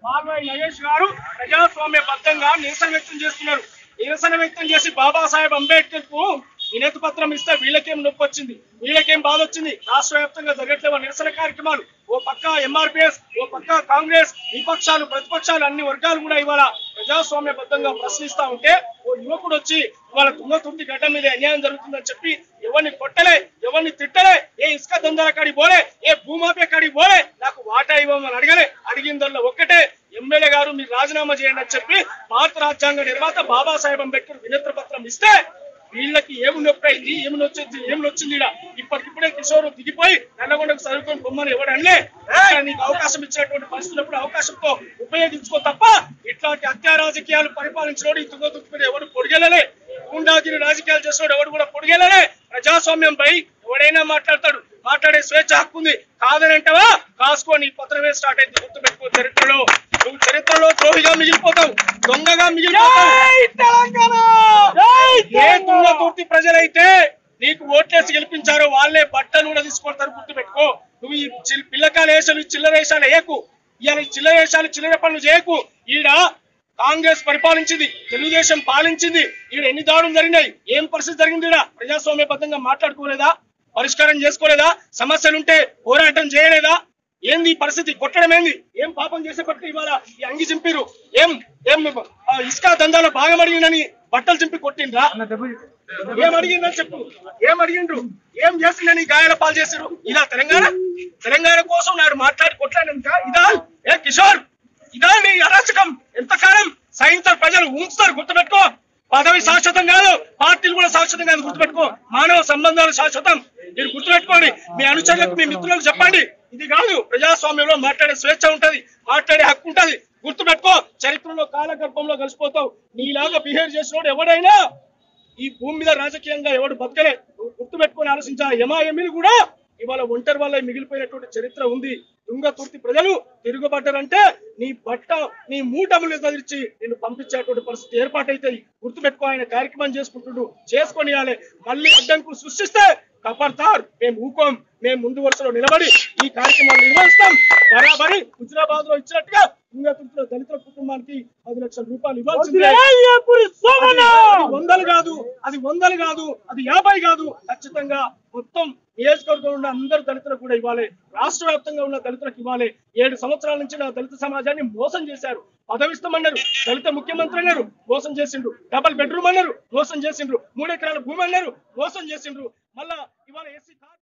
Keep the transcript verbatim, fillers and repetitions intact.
బాబాయ్ నగేష్ గారు ప్రజాస్వామ్యబద్ధంగా నిరసన వ్యక్తం చేస్తున్నారు. నిరసన వ్యక్తం చేసి బాబాసాహెబ్ అంబేద్కర్ కు వినతి పత్రం ఇస్తే వీళ్ళకేం నొప్పి వచ్చింది, వీళ్ళకేం బాధ వచ్చింది. రాష్ట్ర వ్యాప్తంగా జరగట్లేవా నిరసన కార్యక్రమాలు? ఓ పక్క ఎంఆర్పిఎస్, ఓ పక్క కాంగ్రెస్, విపక్షాలు ప్రతిపక్షాలు అన్ని వర్గాలు కూడా ఇవాళ ప్రజాస్వామ్యబద్ధంగా ప్రశ్నిస్తా ఉంటే ఓ యువకుడు వచ్చి ఇవాళ తుంగతుర్తి గడ్డ మీద అన్యాయం జరుగుతుందని చెప్పి ఎవరిని కొట్టలే, ఎవరిని తిట్టలే, ఏ ఇసుక దందాల కాడికి పోలే, ఏ భూమాఫియా కాడికి పోలే, నాకు వాటా ఇవ్వమని అడగలే. అడిగిందల్లో ఒక్కటే, ఎమ్మెల్యే గారు మీరు రాజీనామా చేయండి అని చెప్పి భారత రాజ్యాంగ నిర్మాత బాబాసాహెబ్ అంబేద్కర్ వినతి పత్రం ఇస్తే వీళ్ళకి ఏమి నొప్పి అయింది, ఏమి నొచ్చింది, ఏమి నొచ్చింది. ఇప్పటికిప్పుడే కిషోర్ దిగిపోయి నల్లగొండకు చదువుకొని బొమ్మని ఎవడన్లే. నీకు అవకాశం ఇచ్చినటువంటి పరిస్థితులప్పుడు అవకాశంతో ఉపయోగించుకో తప్ప ఇట్లాంటి హత్యా రాజకీయాలు పరిపాలించినోడు ఈ తుంగతుర్తి ఎవడు పొడిగెలలే, గుండాగిరి రాజకీయాలు చేసినోడు ఎవడు కూడా పొడిగెలలే. ప్రజాస్వామ్యంపై ఎవడైనా మాట్లాడతాడు, మాట్లాడే స్వేచ్ఛ హక్కు ఉంది. కాదనంటవా కాసుకొని పత్రమే స్టార్ట్ అయింది. గుర్తుపెట్టుకో, చరిత్రలో నువ్వు చరిత్రలో ద్రోహిగా మిగిలిపోతావు, దొంగగా మిగిలిపోతావు. ఏ తుంగతుర్తి ప్రజలైతే నీకు ఓట్లేసి గెలిపించారో వాళ్ళే బట్టలు కూడా తీసుకొడతారు. గుర్తుపెట్టుకో, నువ్వు ఈ పిల్లకాల వేషాలు చిల్లర వేషాలు వేయకు, ఇవాళ చిల్లర వేషాలు చిల్లర పనులు చేయకు. ఈడ కాంగ్రెస్ పరిపాలించింది, తెలుగుదేశం పాలించింది, ఈడ ఎన్ని దాడులు జరిగినాయి, ఏం పరిస్థితి జరిగింది? ఈడ ప్రజాస్వామ్యబద్ధంగా మాట్లాడుకోలేదా, పరిష్కారం చేసుకోలేదా, సమస్యలుంటే పోరాటం చేయలేదా? ఏంది పరిస్థితి? కొట్టడం ఏంది? ఏం పాపం చేసేపట్టు ఇవాళ ఈ అంగి చింపిరు? ఏం ఏం ఇసుక దందాలో భాగం అడిగిందని బట్టలు చింపి కొట్టిండ్రా? ఏం అడిగిందని చెప్పు, ఏం అడిగిండ్రు, ఏం చేసిందని గాయాల పాలు చేసారు? ఇదా తెలంగాణ? తెలంగాణ కోసం నాడు మాట్లాడి కొట్లాడినందుక ఇదా? ఏ కిషోర్, ఇదా నీ అరాచకం? ఎంతకాలం సైన్సర్ ప్రజలు ఉంచుతారు? గుర్తుపెట్టుకో, పదవి శాశ్వతం కాదు, పార్టీలు కూడా శాశ్వతం కాదు. గుర్తుపెట్టుకో, మానవ సంబంధాలు శాశ్వతం. మీరు గుర్తుపెట్టుకోండి, మీ అనుచరులకు మీ మిత్రులకు చెప్పండి. ఇది కాదు, ప్రజాస్వామ్యంలో మాట్లాడే స్వేచ్ఛ ఉంటది, మాట్లాడే హక్కు ఉంటది. గుర్తుపెట్టుకో, చరిత్రలో కాలగర్భంలో కలిసిపోతావు. నీలాగా బిహేవ్ చేసినోడు ఎవడైనా ఈ భూమి మీద రాజకీయంగా ఎవడు బతకలే. గుర్తుపెట్టుకొని ఆలోచించాలి. ఎమాఎంలు కూడా ఇవాళ ఒంటరి వల్ల మిగిలిపోయినటువంటి చరిత్ర ఉంది. తుంగతుర్తి ప్రజలు తిరుగుబడ్డారంటే నీ బట్ట నీ మూటములు ఎదిరించి నిన్ను పంపించేటువంటి పరిస్థితి ఏర్పాటైతాయి. గుర్తుపెట్టుకో, ఆయన కార్యక్రమం చేసుకుంటుండు, చేసుకొని మళ్ళీ అడ్డంకులు సృష్టిస్తే కపర్తార్ మేము ఊకోం. మేము ముందు వరుసలో నిలబడి ఈ కార్యక్రమాన్ని నిర్వహిస్తాం. బరాబరి హుజరాబాద్ లో ఇచ్చినట్టుగా తుంగతుర్తిలో దళితుల కుటుంబానికి పది లక్షల రూపాయలు ఇవ్వాల్సిందే. వందలు కాదు, అది వందలు కాదు, అది యాభై కాదు, ఖచ్చితంగా మొత్తం నియోజకవర్గంలో ఉన్న అందరు దళితులకు కూడా ఇవ్వాలి. రాష్ట్ర వ్యాప్తంగా ఉన్న దళితులకు ఇవ్వాలి. ఏడు సంవత్సరాల నుంచి నా దళిత సమాజాన్ని మోసం చేశారు. పదవిస్తామన్నారు, దళిత ముఖ్యమంత్రి అన్నారు, మోసం చేసిండ్రు. డబల్ బెడ్రూమ్ అన్నారు, మోసం చేసిండ్రు. మూడు ఎకరాల భూమి అన్నారు, మోసం చేసిండ్రు. మళ్ళా ఇవాళ ఎస్సీ